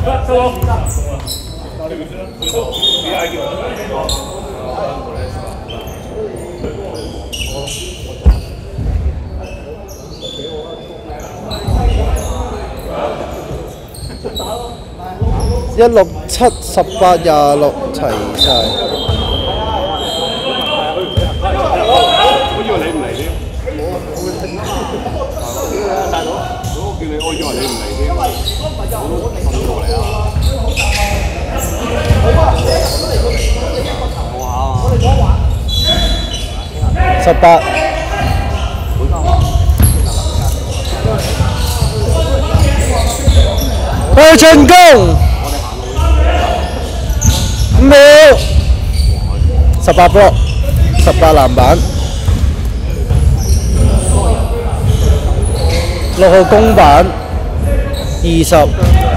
16、7、18、26齊晒。 我以為你唔嚟添。大佬，我叫你，我以為你唔嚟添。我都瞓過嚟啊。 18。去進攻5秒，18 block，18籃板，6號公板20。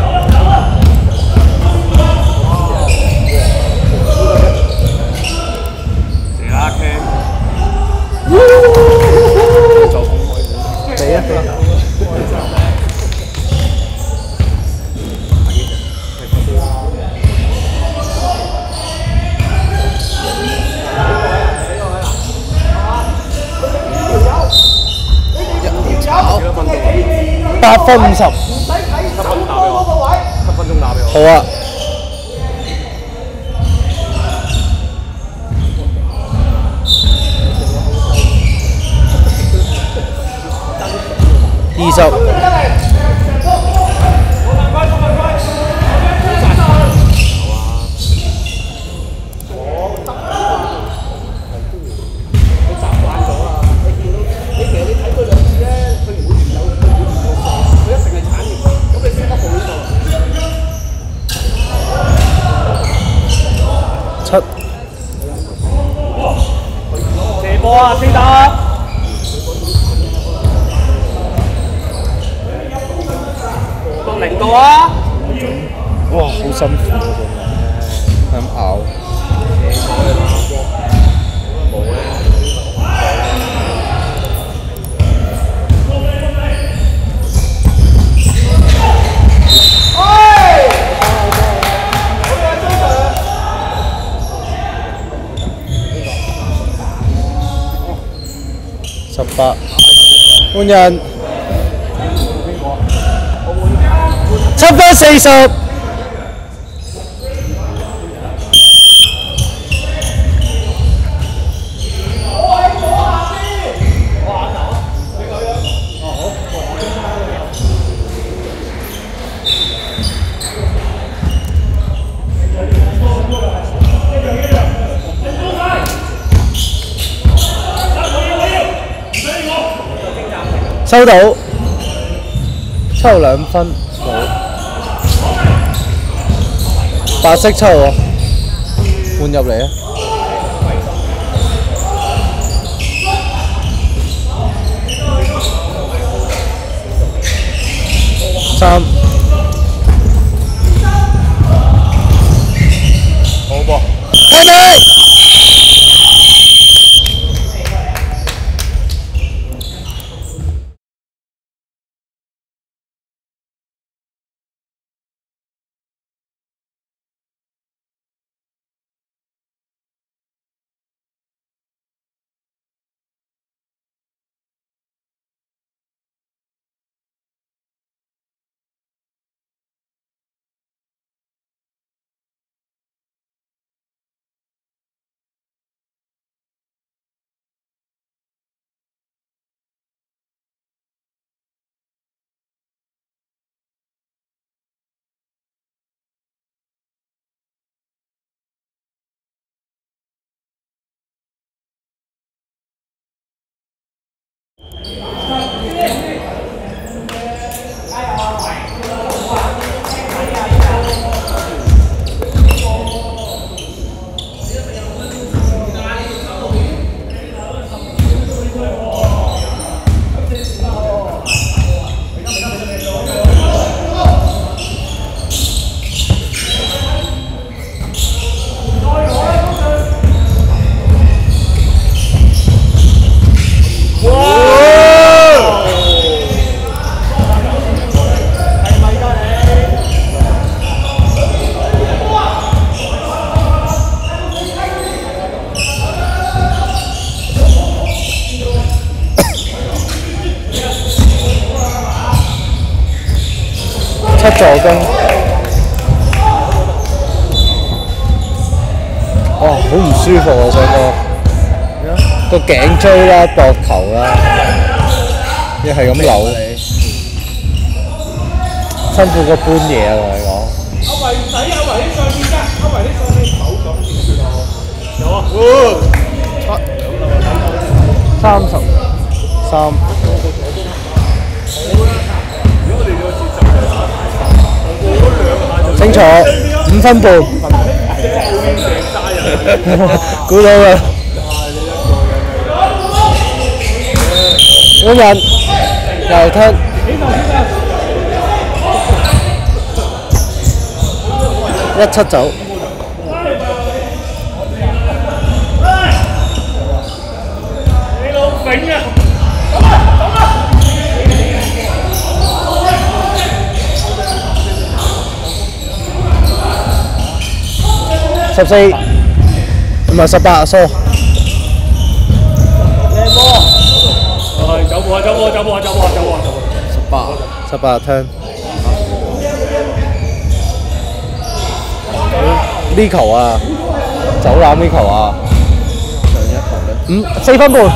俾啊！8分50。7分打俾我，7分鐘打俾我。好啊。20。7。射波啊，四打。0度啊！哇，好辛苦啊，真係咁咬。18。換人。7分40。收到，抽2分，白色抽喎，換入嚟啊！3。好波，睇你。 助攻。哇，好唔舒服啊！上個頸椎啦、膊頭啦，一係咁扭，辛苦過搬嘢啊！同你講。阿維唔使，阿維啲上邊㗎，阿維啲上邊手咁先算啊！有啊，33。清楚，5分半。估到啦！換人，又踢，1-7走。你老揈啊！14，唔係18，疏。靚波！走步啊！18 turn。呢球啊，走籃呢球啊。4分半。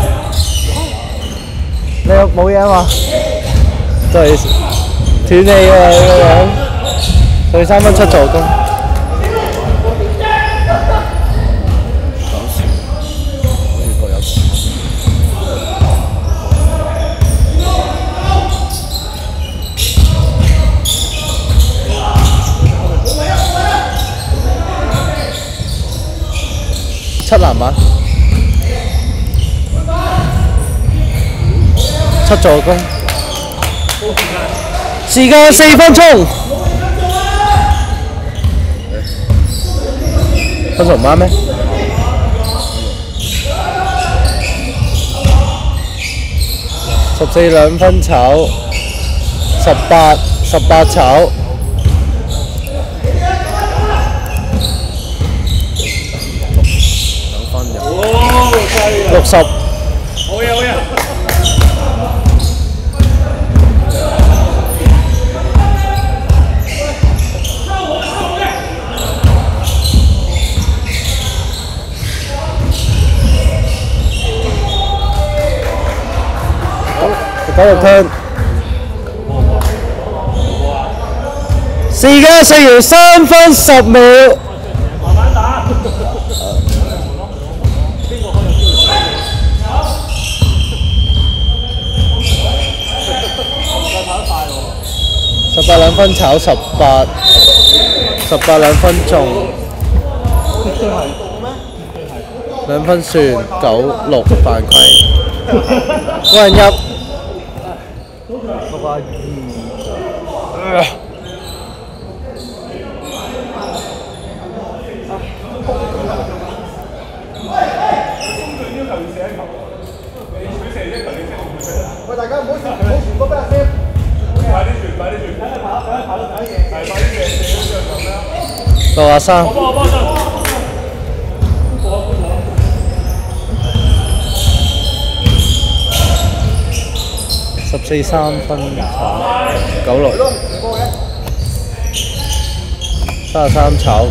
你冇嘢啊嘛？都係斷氣啊！呢個樣。對3分7助攻。7籃板，7助攻，時間4分鐘，分數唔啱咩？14兩分炒，18炒。60。好嘢，好嘢。9-6 turn。時間4秒3分10秒。慢慢打。18兩分炒18，18兩分中，2分算9-6犯規，冇人入。喂，大家唔好傳波俾阿先。快啲傳！63。14 3分96。33炒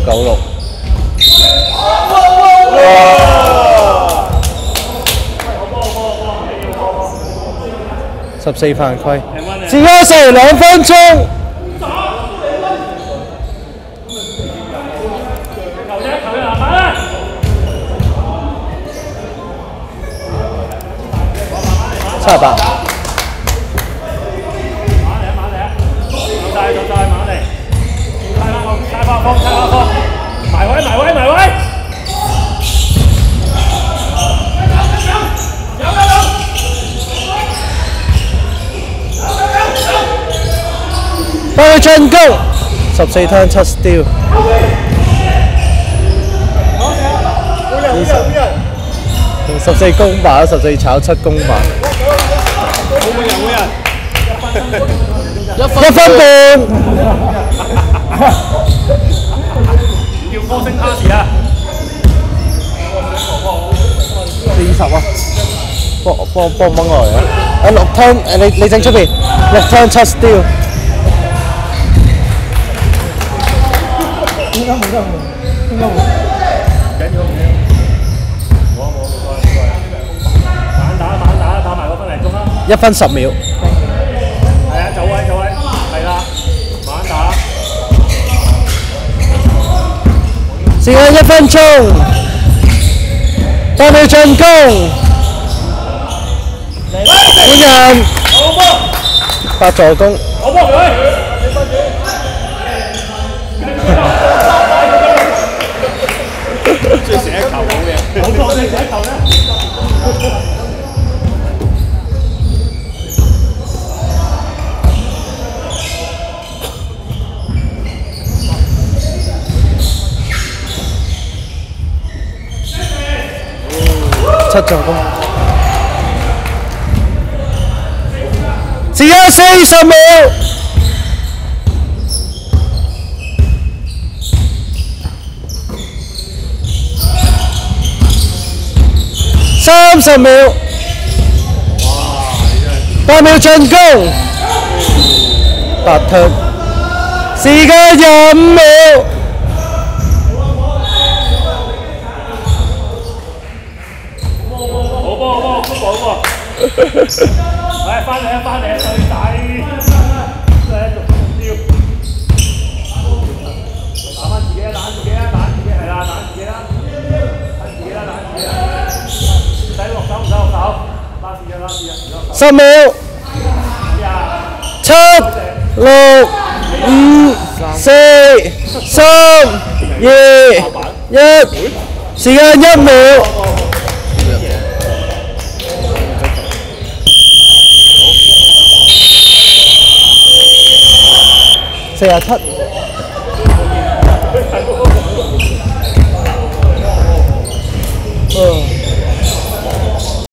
96。14犯規，時間剩2分鐘。78。埋位。幫佢進攻，14 turn 7 steal， 14攻板，14炒7攻板，1分半。叫歌星卡士啊！40啊，幫掹落嚟啊！6 turn，你整出邊6 turn 7 steal。 應該冇得換，應該換。緊要唔緊要？冇所謂。慢打，打埋個分零鐘啦。 1分10秒。 係啊，走位，係啦，慢打。 時間1分鐘，8秒進攻。本人8助攻。 我幫佢。 中意射一球好嘅。 冇錯，你射一球咧。 7助攻。時間40秒。30秒。8秒進攻。8推。時間25秒。 係翻嚟，衰仔，真係做目標。打翻自己，係啦，打自己啦，唔使落手，拉試啊 10秒。7、6、5、4、3、2、1，時間1秒。47。